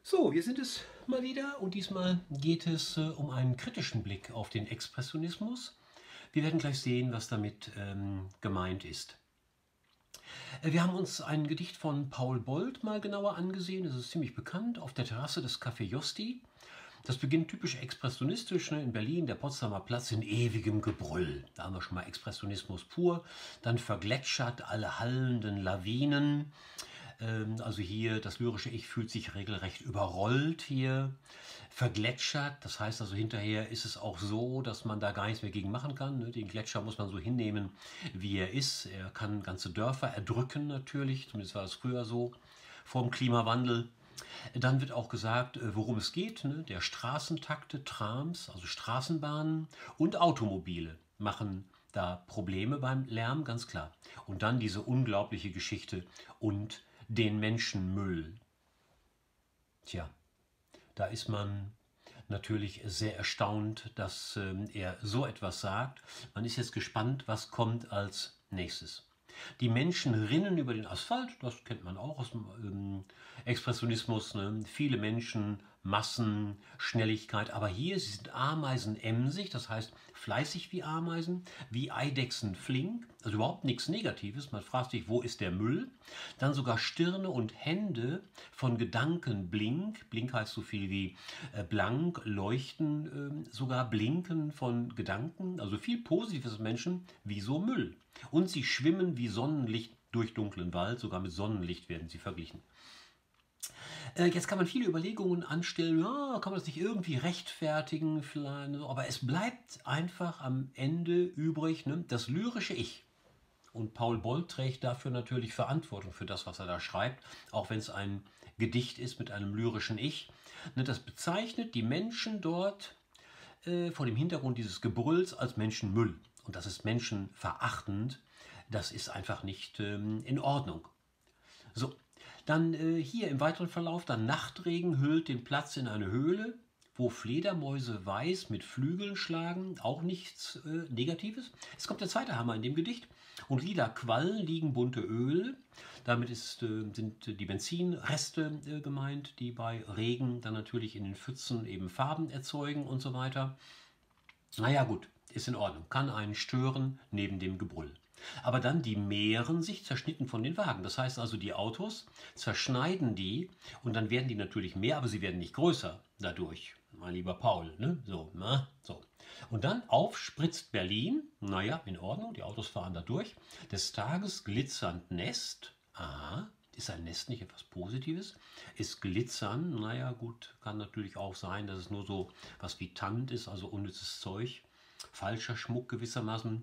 So, wir sind es mal wieder und diesmal geht es um einen kritischen Blick auf den Expressionismus. Wir werden gleich sehen, was damit gemeint ist. Wir haben uns ein Gedicht von Paul Bold mal genauer angesehen. Es ist ziemlich bekannt, auf der Terrasse des Café Josti. Das beginnt typisch expressionistisch, ne? In Berlin, der Potsdamer Platz in ewigem Gebrüll. Da haben wir schon mal Expressionismus pur. Dann vergletschert alle hallenden Lawinen. Also hier, das lyrische Ich fühlt sich regelrecht überrollt hier, vergletschert. Das heißt also, hinterher ist es auch so, dass man da gar nichts mehr gegen machen kann. Ne? Den Gletscher muss man so hinnehmen, wie er ist. Er kann ganze Dörfer erdrücken natürlich, zumindest war es früher so, vor dem Klimawandel. Dann wird auch gesagt, worum es geht. Ne? Der Straßentakte, Trams, also Straßenbahnen und Automobile machen da Probleme beim Lärm, ganz klar. Und dann diese unglaubliche Geschichte und den Menschenmüll. Tja, da ist man natürlich sehr erstaunt, dass er so etwas sagt. Man ist jetzt gespannt, was kommt als nächstes. Die Menschen rinnen über den Asphalt, das kennt man auch aus dem Expressionismus. Ne? Viele Menschen, Massen, Schnelligkeit, aber hier, sie sind ameisenemsig, das heißt fleißig wie Ameisen, wie Eidechsen flink, also überhaupt nichts Negatives. Man fragt sich, wo ist der Müll? Dann sogar Stirne und Hände von Gedanken blink, blink heißt so viel wie blank, leuchten, sogar blinken von Gedanken, also viel Positives Menschen, wie so Müll. Und sie schwimmen wie Sonnenlicht durch dunklen Wald, sogar mit Sonnenlicht werden sie verglichen. Jetzt kann man viele Überlegungen anstellen, ja, kann man das nicht irgendwie rechtfertigen, vielleicht, aber es bleibt einfach am Ende übrig, ne, das lyrische Ich. Und Paul Bold trägt dafür natürlich Verantwortung für das, was er da schreibt, auch wenn es ein Gedicht ist mit einem lyrischen Ich. Ne, das bezeichnet die Menschen dort vor dem Hintergrund dieses Gebrülls als Menschenmüll. Und das ist menschenverachtend. Das ist einfach nicht in Ordnung. So, dann hier im weiteren Verlauf, dann Nachtregen hüllt den Platz in eine Höhle, wo Fledermäuse weiß mit Flügeln schlagen, auch nichts Negatives. Es kommt der zweite Hammer in dem Gedicht. Und lila Quallen liegen bunte Öl. Damit sind die Benzinreste gemeint, die bei Regen dann natürlich in den Pfützen eben Farben erzeugen und so weiter. Naja gut, ist in Ordnung, kann einen stören neben dem Gebrüll. Aber dann, die mehren sich zerschnitten von den Wagen. Das heißt also, die Autos zerschneiden die und dann werden die natürlich mehr, aber sie werden nicht größer dadurch. Mein lieber Paul, ne? So, na, so. Und dann aufspritzt Berlin, naja, in Ordnung, die Autos fahren da durch. Des Tages glitzernd Nest, aha, ist ein Nest nicht etwas Positives? Ist glitzern, naja gut, kann natürlich auch sein, dass es nur so was wie Tand ist, also unnützes Zeug. Falscher Schmuck gewissermaßen.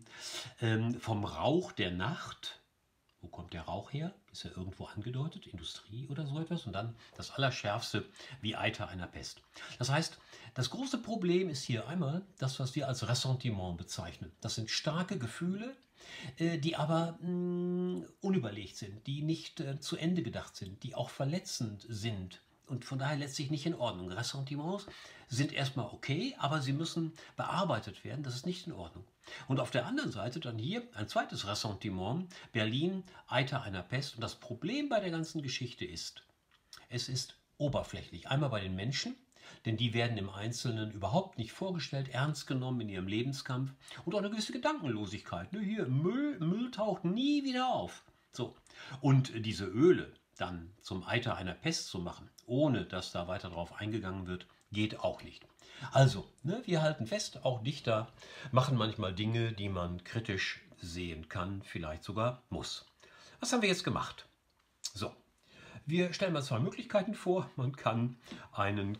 Vom Rauch der Nacht. Wo kommt der Rauch her? Ist er irgendwo angedeutet? Industrie oder so etwas? Und dann das Allerschärfste, wie Eiter einer Pest. Das heißt, das große Problem ist hier einmal das, was wir als Ressentiment bezeichnen. Das sind starke Gefühle, die aber unüberlegt sind, die nicht zu Ende gedacht sind, die auch verletzend sind. Und von daher letztlich nicht in Ordnung. Ressentiments sind erstmal okay, aber sie müssen bearbeitet werden. Das ist nicht in Ordnung. Und auf der anderen Seite dann hier ein zweites Ressentiment. Berlin, Eiter einer Pest. Und das Problem bei der ganzen Geschichte ist, es ist oberflächlich. Einmal bei den Menschen, denn die werden im Einzelnen überhaupt nicht vorgestellt, ernst genommen in ihrem Lebenskampf. Und auch eine gewisse Gedankenlosigkeit. Ne? Hier, Müll taucht nie wieder auf. So. Und diese Öle dann zum Eiter einer Pest zu machen, ohne dass da weiter drauf eingegangen wird, geht auch nicht. Also, ne, wir halten fest, auch Dichter machen manchmal Dinge, die man kritisch sehen kann, vielleicht sogar muss. Was haben wir jetzt gemacht? So, wir stellen mal zwei Möglichkeiten vor. Man kann einen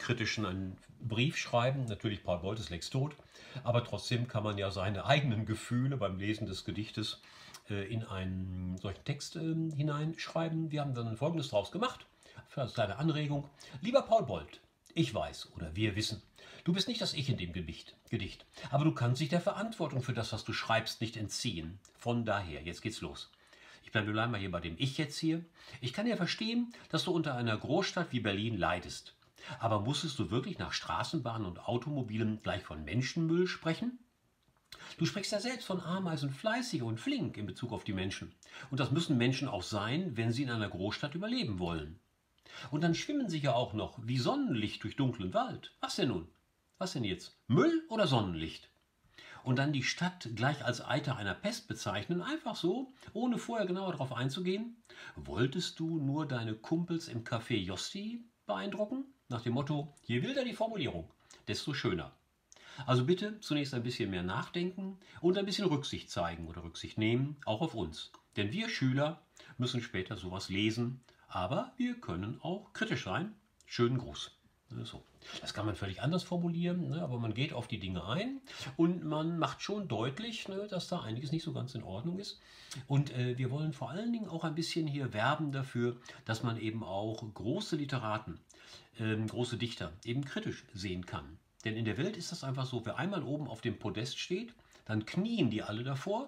Brief schreiben, natürlich Paul Bold ist längst tot, aber trotzdem kann man ja seine eigenen Gefühle beim Lesen des Gedichtes in einen solchen Text hineinschreiben. Wir haben dann Folgendes daraus gemacht, für eine kleine Anregung. Lieber Paul Bold, ich weiß oder wir wissen, du bist nicht das Ich in dem Gedicht, aber du kannst dich der Verantwortung für das, was du schreibst, nicht entziehen. Von daher, jetzt geht's los. Wir bleiben mal hier bei dem Ich jetzt hier. Ich kann ja verstehen, dass du unter einer Großstadt wie Berlin leidest. Aber musstest du wirklich nach Straßenbahnen und Automobilen gleich von Menschenmüll sprechen? Du sprichst ja selbst von Ameisen fleißig und flink in Bezug auf die Menschen. Und das müssen Menschen auch sein, wenn sie in einer Großstadt überleben wollen. Und dann schwimmen sie ja auch noch wie Sonnenlicht durch dunklen Wald. Was denn nun? Was denn jetzt? Müll oder Sonnenlicht? Und dann die Stadt gleich als Eiter einer Pest bezeichnen, einfach so, ohne vorher genauer darauf einzugehen? Wolltest du nur deine Kumpels im Café Josti beeindrucken? Nach dem Motto, je wilder die Formulierung, desto schöner. Also bitte zunächst ein bisschen mehr nachdenken und ein bisschen Rücksicht zeigen oder Rücksicht nehmen, auch auf uns. Denn wir Schüler müssen später sowas lesen, aber wir können auch kritisch sein. Schönen Gruß. So. Das kann man völlig anders formulieren, ne, aber man geht auf die Dinge ein und man macht schon deutlich, ne, dass da einiges nicht so ganz in Ordnung ist. Und wir wollen vor allen Dingen auch ein bisschen hier werben dafür, dass man eben auch große Literaten, große Dichter eben kritisch sehen kann. Denn in der Welt ist das einfach so, wer einmal oben auf dem Podest steht, dann knien die alle davor,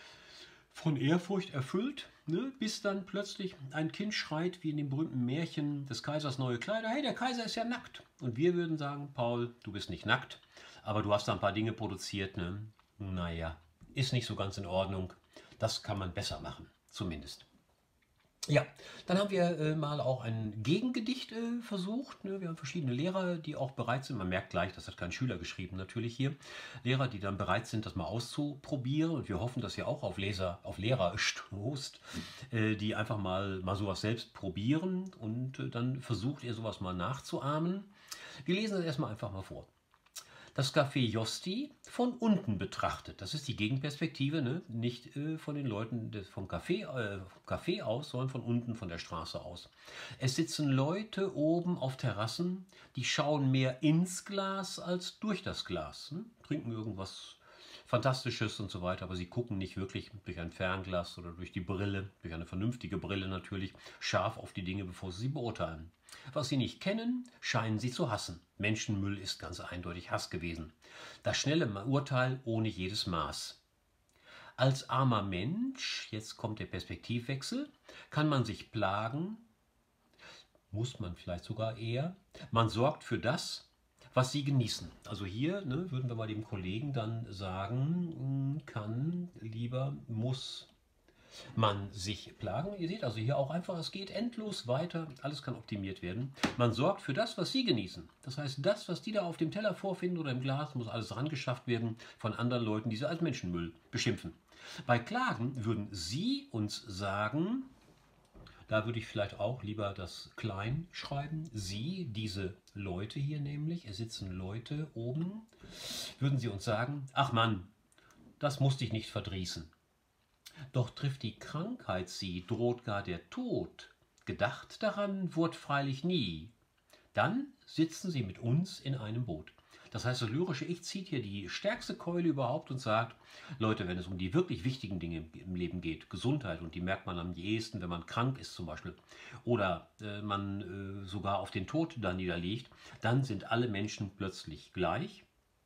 von Ehrfurcht erfüllt, ne, bis dann plötzlich ein Kind schreit, wie in dem berühmten Märchen des Kaisers neue Kleider, hey, der Kaiser ist ja nackt. Und wir würden sagen, Paul, du bist nicht nackt, aber du hast da ein paar Dinge produziert, ne? Naja, ist nicht so ganz in Ordnung. Das kann man besser machen, zumindest. Ja, dann haben wir mal auch ein Gegengedicht versucht. Ne? Wir haben verschiedene Lehrer, die auch bereit sind. Man merkt gleich, das hat kein Schüler geschrieben, natürlich hier. Lehrer, die dann bereit sind, das mal auszuprobieren. Und wir hoffen, dass ihr auch auf Lehrer stoßt, die einfach mal sowas selbst probieren. Und dann versucht ihr sowas mal nachzuahmen. Wir lesen das erstmal einfach mal vor. Das Café Josti von unten betrachtet. Das ist die Gegenperspektive, ne? Nicht von den Leuten vom Café aus, sondern von unten, von der Straße aus. Es sitzen Leute oben auf Terrassen, die schauen mehr ins Glas als durch das Glas. Ne? Trinken irgendwas Fantastisches und so weiter, aber sie gucken nicht wirklich durch ein Fernglas oder durch die Brille, durch eine vernünftige Brille natürlich, scharf auf die Dinge, bevor sie beurteilen. Was sie nicht kennen, scheinen sie zu hassen. Menschenmüll ist ganz eindeutig Hass gewesen. Das schnelle Urteil ohne jedes Maß. Als armer Mensch, jetzt kommt der Perspektivwechsel, kann man sich plagen, muss man vielleicht sogar eher, man sorgt für das, was sie genießen. Also hier ne, würden wir mal dem Kollegen dann sagen, kann, lieber, muss man sich plagen. Ihr seht also hier auch einfach, es geht endlos weiter, alles kann optimiert werden. Man sorgt für das, was sie genießen. Das heißt, das, was die da auf dem Teller vorfinden oder im Glas, muss alles rangeschafft werden von anderen Leuten, die sie als Menschenmüll beschimpfen. Bei Klagen würden sie uns sagen, da würde ich vielleicht auch lieber das klein schreiben. Sie, diese Leute hier nämlich, es sitzen Leute oben, würden sie uns sagen, ach Mann, das musste ich nicht verdrießen. Doch trifft die Krankheit sie, droht gar der Tod. Gedacht daran wurde freilich nie. Dann sitzen sie mit uns in einem Boot. Das heißt, das lyrische Ich zieht hier die stärkste Keule überhaupt und sagt, Leute, wenn es um die wirklich wichtigen Dinge im Leben geht, Gesundheit, und die merkt man am ehesten, wenn man krank ist zum Beispiel, oder man sogar auf den Tod da niederlegt, dann sind alle Menschen plötzlich gleich.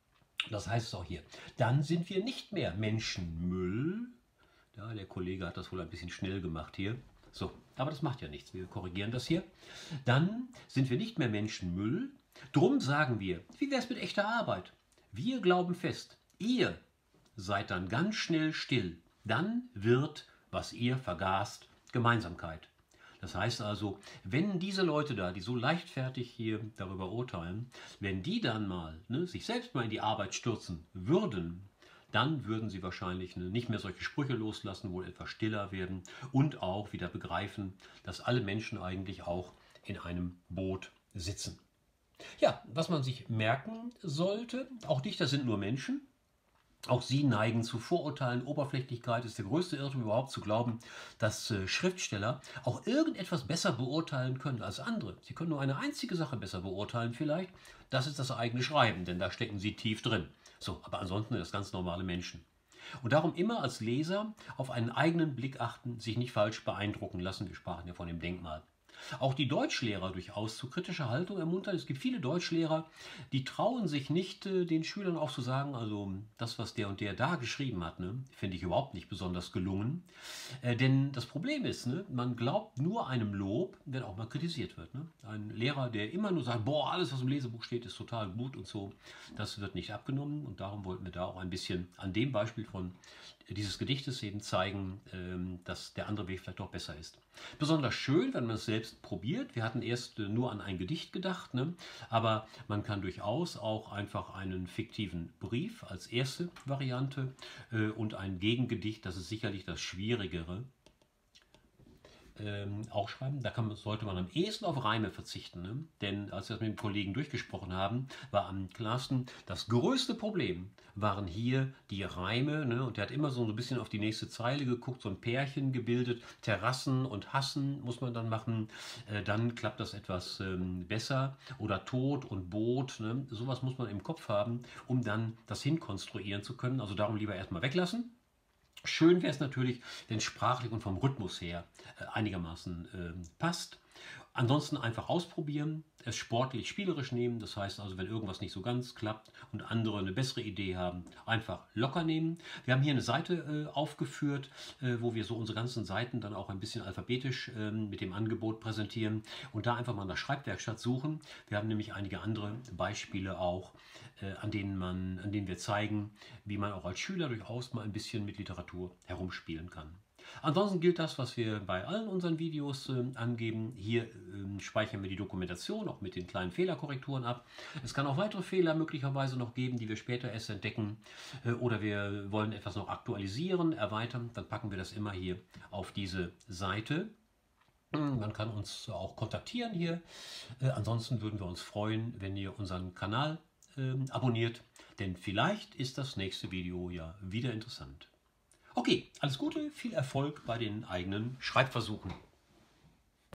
Das heißt es auch hier, dann sind wir nicht mehr Menschenmüll. Ja, der Kollege hat das wohl ein bisschen schnell gemacht hier. So, aber das macht ja nichts, wir korrigieren das hier. Dann sind wir nicht mehr Menschenmüll. Drum sagen wir, wie wär's mit echter Arbeit? Wir glauben fest, ihr seid dann ganz schnell still. Dann wird, was ihr vergaßt, Gemeinsamkeit. Das heißt also, wenn diese Leute da, die so leichtfertig hier darüber urteilen, wenn die dann mal sich selbst mal in die Arbeit stürzen würden, dann würden sie wahrscheinlich nicht mehr solche Sprüche loslassen, wohl etwas stiller werden und auch wieder begreifen, dass alle Menschen eigentlich auch in einem Boot sitzen. Ja, was man sich merken sollte, auch Dichter sind nur Menschen. Auch sie neigen zu Vorurteilen. Oberflächlichkeit ist der größte Irrtum überhaupt zu glauben, dass Schriftsteller auch irgendetwas besser beurteilen können als andere. Sie können nur eine einzige Sache besser beurteilen vielleicht. Das ist das eigene Schreiben, denn da stecken sie tief drin. So, aber ansonsten das ganz normale Menschen. Und darum immer als Leser auf einen eigenen Blick achten, sich nicht falsch beeindrucken lassen. Wir sprachen ja von dem Denkmal. Auch die Deutschlehrer durchaus zu kritischer Haltung ermuntern. Es gibt viele Deutschlehrer, die trauen sich nicht, den Schülern auch zu sagen, also das, was der und der da geschrieben hat, finde ich überhaupt nicht besonders gelungen. Denn das Problem ist, man glaubt nur einem Lob, wenn auch mal kritisiert wird. Ein Lehrer, der immer nur sagt, boah, alles, was im Lesebuch steht, ist total gut und so, das wird nicht abgenommen. Und darum wollten wir da auch ein bisschen an dem Beispiel von dieses Gedichtes eben zeigen, dass der andere Weg vielleicht doch besser ist. Besonders schön, wenn man es selbst probiert. Wir hatten erst nur an ein Gedicht gedacht, ne? Aber man kann durchaus auch einfach einen fiktiven Brief als erste Variante und ein Gegengedicht, das ist sicherlich das Schwierigere, auch schreiben. Sollte man am ehesten auf Reime verzichten. Ne? Denn als wir das mit dem Kollegen durchgesprochen haben, war am klarsten, das größte Problem waren hier die Reime. Ne? Und der hat immer so ein bisschen auf die nächste Zeile geguckt, so ein Pärchen gebildet. Terrassen und Hassen muss man dann machen. Dann klappt das etwas besser. Oder Tod und Boot. Ne? Sowas muss man im Kopf haben, um dann das hinkonstruieren zu können. Also darum lieber erstmal weglassen. Schön wäre es natürlich, wenn es sprachlich und vom Rhythmus her einigermaßen passt. Ansonsten einfach ausprobieren, es sportlich, spielerisch nehmen. Das heißt also, wenn irgendwas nicht so ganz klappt und andere eine bessere Idee haben, einfach locker nehmen. Wir haben hier eine Seite aufgeführt, wo wir so unsere ganzen Seiten dann auch ein bisschen alphabetisch mit dem Angebot präsentieren und da einfach mal nach Schreibwerkstatt suchen. Wir haben nämlich einige andere Beispiele auch, an denen wir zeigen, wie man auch als Schüler durchaus mal ein bisschen mit Literatur herumspielen kann. Ansonsten gilt das, was wir bei allen unseren Videos angeben. Hier speichern wir die Dokumentation auch mit den kleinen Fehlerkorrekturen ab. Es kann auch weitere Fehler möglicherweise noch geben, die wir später erst entdecken. Oder wir wollen etwas noch aktualisieren, erweitern. Dann packen wir das immer hier auf diese Seite. Man kann uns auch kontaktieren hier. Ansonsten würden wir uns freuen, wenn ihr unseren Kanal abonniert. Denn vielleicht ist das nächste Video ja wieder interessant. Okay, alles Gute, viel Erfolg bei den eigenen Schreibversuchen.